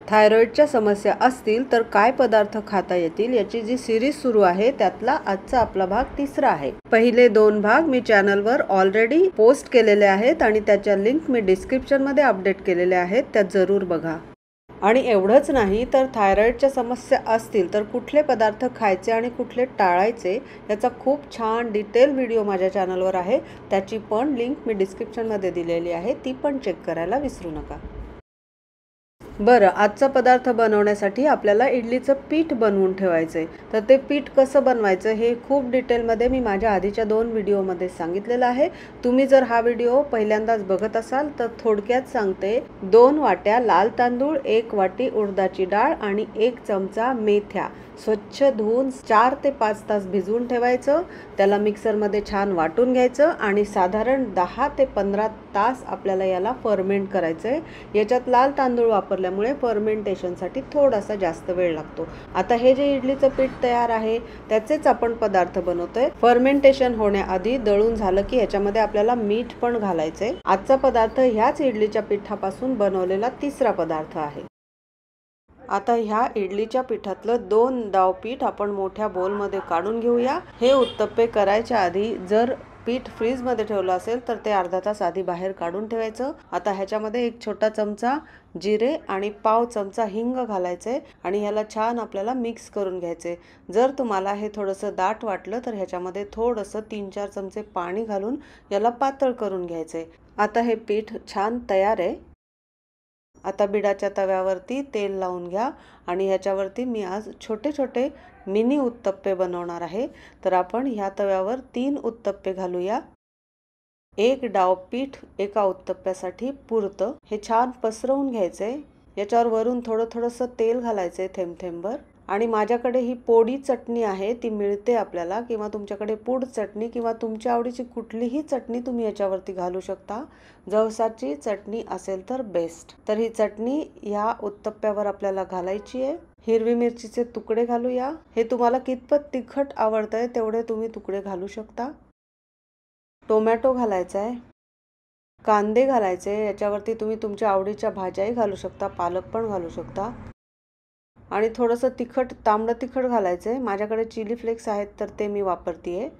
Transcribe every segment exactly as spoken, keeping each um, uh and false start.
थायरॉईडच्या समस्या असतील तर काय पदार्थ खाता येतील याची जी सिरीज सुरू आहे त्यातला आजचा आपला भाग तिसरा आहे। पहिले दोन भाग मी चॅनलवर ऑलरेडी पोस्ट केलेले आहेत आणि त्याच्या लिंक मी डिस्क्रिप्शन मध्ये अपडेट केलेले आहेत, त्या जरूर बघा। आणि एवढंच नाही तर थायरॉईडच्या समस्या असतील तर कुठले पदार्थ खायचे आणि कुठले टाळायचे याचा खूप छान डिटेल व्हिडिओ माझ्या चॅनलवर आहे, त्याची पण लिंक मी डिस्क्रिप्शन मध्ये दिलेली आहे, ती पण चेक करायला विसरू नका। बरं, आजचा पदार्थ बनवण्यासाठी आपल्याला इडलीचं पीठ बनवून ठेवायचं आहे। तर ते पीठ कसं बनवायचं हे खूप डिटेलमध्ये मी माझ्या आधीच्या दोन व्हिडिओमध्ये सांगितलेलं आहे। तुम्ही जर हा व्हिडिओ पहिल्यांदाच बघत असाल तर थोडक्यात सांगते। दोन वाट्या लाल तांदूळ, एक वाटी उडदाची डाळ आणि एक चमचा मेथ्या स्वच्छ धुवून चार ते पाच तास भिजवून ठेवायचं। त्याला मिक्सरमध्ये छान वाटून घ्यायचं आणि साधारण दहा ते पंधरा तास आपल्याला याला फर्मेंट करायचं आहे। याच्यात लाल तांदूळ वापरल्यामुळे फर्मेंटेशनसाठी थोडासा जास्त वेळ लागतो। आता हे जे इडलीचं पीठ तयार आहे त्याचेच आपण पदार्थ बनवतोय। फर्मेंटेशन होण्याआधी दळून झालं की याच्यामध्ये आपल्याला मीठ पण घालायचंय। आजचा पदार्थ ह्याच इडलीच्या पिठापासून बनवलेला तिसरा पदार्थ आहे। आता ह्या इडलीच्या पिठातलं दोन दाव पीठ आपण मोठ्या बोलमध्ये काढून घेऊया। हे उत्तप्पे करायच्या आधी जर पीठ फ्रीज मध्ये ठेवलं असेल तर ते अर्धा तास आधी बाहेर काढून ठेवायचं। आता ह्याच्यामध्ये एक छोटा चमचा जिरे आणि पाव चमचा हिंग घालायचे आणि ह्याला छान आपल्याला मिक्स करून घ्यायचे। जर तुम्हाला हे थोडंसं दाट वाटलं तर ह्याच्यामध्ये थोडंसं तीन चार चमचे पाणी घालून याला पातळ करून घ्यायचे। आता हे पीठ छान तयार आहे। आता बिडाच्या तव्यावरती तेल लावून घ्या आणि ह्याच्यावरती मी आज छोटे छोटे मिनी उत्तप्पे बनवणार आहे। तर आपण ह्या तव्यावर तीन उत्तप्पे घालूया। एक डाव पीठ एका उत्तप्प्यासाठी पुरतं। हे छान पसरवून घ्यायचे। याच्यावर वरून थोडं थोडंसं तेल घालायचे थेंब थेंबभर। आणि माझ्याकडे ही पोडी चटणी आहे, ती मिळते आपल्याला, किंवा तुमच्याकडे पूड चटणी किंवा तुमच्या आवडीची कुठलीही चटणी तुम्ही याच्यावरती घालू शकता। जवसाची चटणी असेल तर बेस्ट। तर ही चटणी या उत्तप्प्यावर आपल्याला घालायची आहे। हिरवी मिरचीचे तुकडे घालूया। हे तुम्हाला कितपत तिखट आवडतंय तेवढे तुम्ही तुकडे घालू शकता। टोमॅटो घालायचा आहे। कांदे घालायचे। याच्यावरती तुम्ही तुमच्या आवडीच्या भाज्याही घालू शकता, पालक पण घालू शकता। आणि थोडंसं तिखट तांबडं तिखट घालायचं आहे। माझ्याकडे चिली फ्लेक्स आहेत तर ते मी वापरते।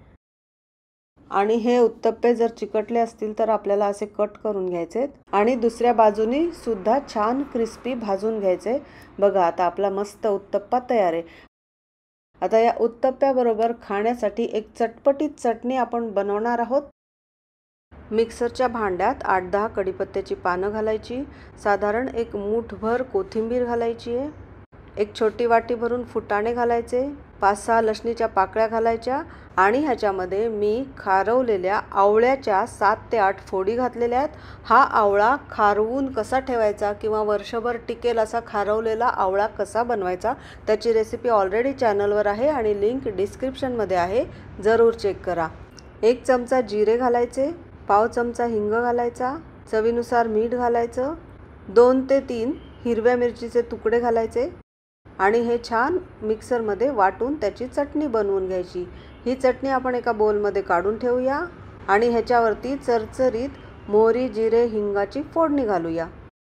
आणि हे उत्तप्पे जर चिकटले असतील तर आपल्याला असे कट करून घ्यायचे आणि दुसऱ्या बाजूनी सुद्धा छान क्रिस्पी भाजून घ्यायचे। बघा, आता आपला मस्त उत्तप्पा तयार आहे। आता या उत्तप्प्याबरोबर खाण्यासाठी एक चटपटीत चटणी आपण बनवणार आहोत। मिक्सरच्या भांड्यात आठ दहा कढीपत्त्याची पानं घालायची, साधारण एक मूठभर कोथिंबीर घालायची आहे, एक छोटी वाटी भरून फुटाणे घालायचे, पाच सहा लसणीच्या पाकळ्या घालायच्या आणि ह्याच्यामध्ये मी खारवलेल्या आवळ्याच्या सात ते आठ फोडी घातलेल्या आहेत। हा आवळा खारवून कसा ठेवायचा किंवा वर्षभर टिकेल असा खारवलेला आवळा कसा बनवायचा त्याची रेसिपी ऑलरेडी चॅनलवर आहे आणि लिंक डिस्क्रिप्शनमध्ये आहे, जरूर चेक करा। एक चमचा जिरे घालायचे, पाव चमचा हिंग घालायचा, चवीनुसार मीठ घालायचं, दोन ते तीन हिरव्या मिरचीचे तुकडे घालायचे आणि हे छान मिक्सरमध्ये वाटून त्याची चटणी बनवून घ्यायची। ही चटणी आपण एका बोलमध्ये काढून ठेवूया आणि ह्याच्यावरती चरचरीत मोहरी, जिरे, हिंगाची फोडणी घालूया।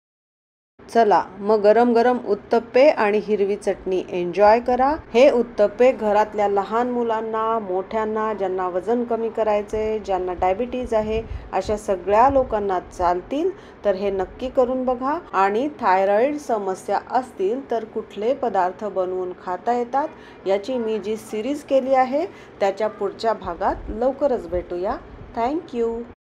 चला मग गरम गरम उत्तप्पे आणि हिरवी चटणी एन्जॉय करा। हे उत्तप्पे घरातल्या लहान मुलांना, मोठ्यांना, ज्यांना वजन कमी करायचे, ज्यांना डायबिटीज आहे, अशा सगळ्या लोकांना चालतील। तर हे नक्की करून बघा। आणि थायरॉईड समस्या असतील तर कुठले पदार्थ बनवून खाता येतात याची मी जी सिरीज केली आहे त्याच्या पुढच्या भागात लवकरच भेटूया। थँक्यू।